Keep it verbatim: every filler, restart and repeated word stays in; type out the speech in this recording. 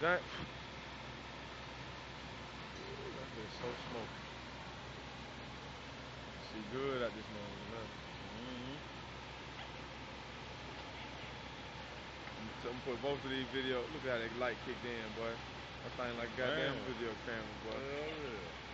That, that bitch so smoky. She good at this moment, man. Mm-hmm. I'm gonna put both of these videos. Look at that light kicked in, boy. That thing like goddamn Man. video camera, boy. Hell yeah.